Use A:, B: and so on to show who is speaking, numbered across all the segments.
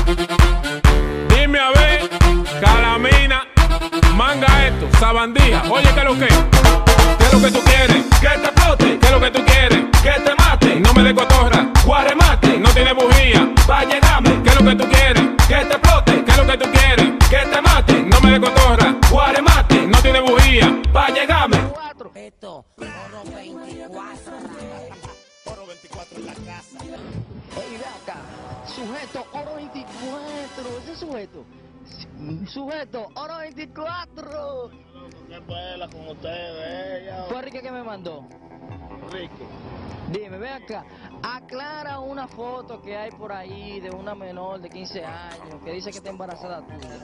A: Dime a ver, Calamina, manga esto, sabandija. Oye, ¿qué es lo que? ¿Qué es lo que tú quieres?
B: Que te explote,
A: ¿Qué es lo que tú quieres?
B: que te mate,
A: No me de cotorra,
B: guaremate,
A: no tiene bujía.
B: pa' llenarme,
A: ¿Qué es lo que tú quieres?
B: que te explote,
A: ¿Qué es lo que tú quieres?
B: que te mate,
A: No me de cotorra,
B: guaremate,
A: no tiene bujía.
B: pa' llegarme.
C: Esto, oro 24.
D: Oro 24 en la casa.
E: Ey, ve acá, sujeto, oro 24, ese sujeto. Sujeto, oro 24.
D: ¿Qué vuela con ustedes, ella?
E: Fue Enrique que me mandó.
D: Rico.
E: Dime, ve acá, aclara una foto que hay por ahí de una menor de 15 años que dice que está embarazada tuya.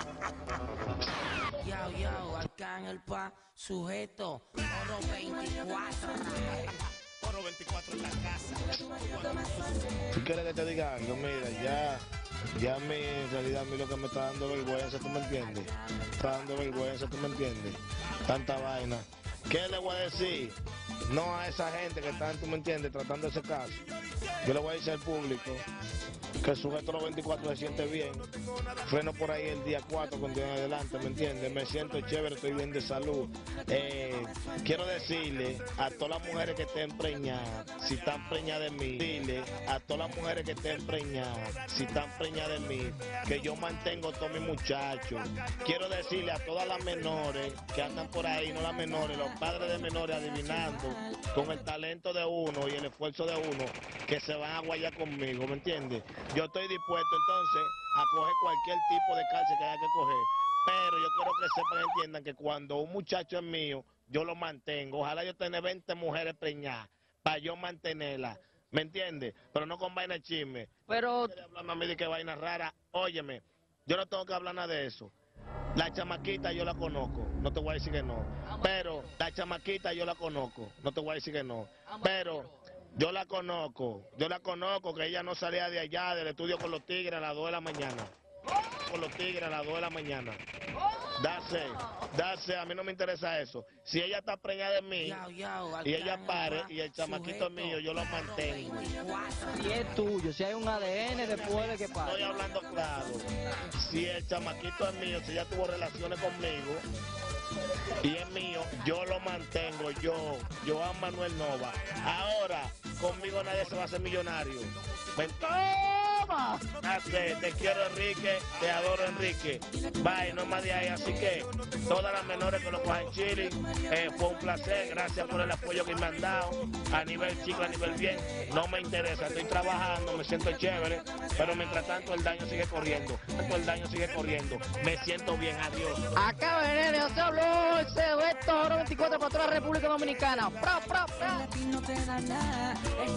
C: Yo, Arcángel pa, sujeto, oro 24.
D: Oro 24 en la casa. ¿Tú quieres que te diga algo? Mira, ya a mí, en realidad, a mí lo que me está dando vergüenza, ¿tú me entiendes? Está dando vergüenza, ¿tú me entiendes? Tanta vaina. ¿Qué le voy a decir? No a esa gente que están, tú me entiendes, tratando ese caso. Yo le voy a decir al público que el sujeto los 24 se siente bien. Freno por ahí el día 4 con Dios en adelante, ¿me entiendes? Me siento chévere, estoy bien de salud. Quiero decirle a todas las mujeres que estén preñadas, si están preñadas de mí, dile a todas las mujeres que estén preñadas, si están preñadas de mí, que yo mantengo a todos mis muchachos. Quiero decirle a todas las menores que andan por ahí, no las menores, los padres de menores adivinando con el talento de uno y el esfuerzo de uno, que se van a guayar conmigo, ¿me entiendes? Yo estoy dispuesto entonces a coger cualquier tipo de cárcel que haya que coger, pero yo quiero que sepan y entiendan que cuando un muchacho es mío, yo lo mantengo. Ojalá yo tenga 20 mujeres preñadas para yo mantenerlas, ¿me entiendes? Pero no con vaina de chisme.
E: Pero,
D: Hablando a mí de que vaina rara, óyeme, yo no tengo que hablar nada de eso. La chamaquita yo la conozco, no te voy a decir que no. Pero la chamaquita yo la conozco, no te voy a decir que no. Pero yo la conozco, que ella no salía de allá, del estudio con los tigres a las 2 de la mañana. Con los tigres a las 2 de la mañana. Dase, a mí no me interesa eso. Si ella está preñada de mí y ella pare y el chamaquito es mío, yo lo mantengo.
E: si es tuyo, si hay un ADN después de que
D: Estoy
E: pase.
D: hablando claro. Si el chamaquito es mío, si ella tuvo relaciones conmigo y es mío, yo lo mantengo, yo Joan Manuel Nova. Ahora, conmigo nadie se va a hacer millonario.
E: ¡Toma!
D: Te quiero, Enrique, te adoro, Enrique. Bye, no más de ahí. Así que todas las menores que lo cojan chile, fue un placer. Gracias por el apoyo que me han dado. A nivel chico, a nivel bien, no me interesa. Estoy trabajando, me siento chévere, pero mientras tanto el daño sigue corriendo. Me siento bien, adiós.
E: Acá venene, se habló ese Beto, oro 24 para toda la República Dominicana. ¡Pra!
C: A ti no te da nada.